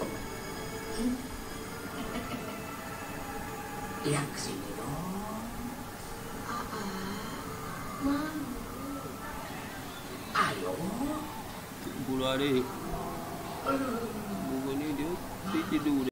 Lihat kesini dong. Mau. Ayo. Bulu hari. Bulu ni dia tidur.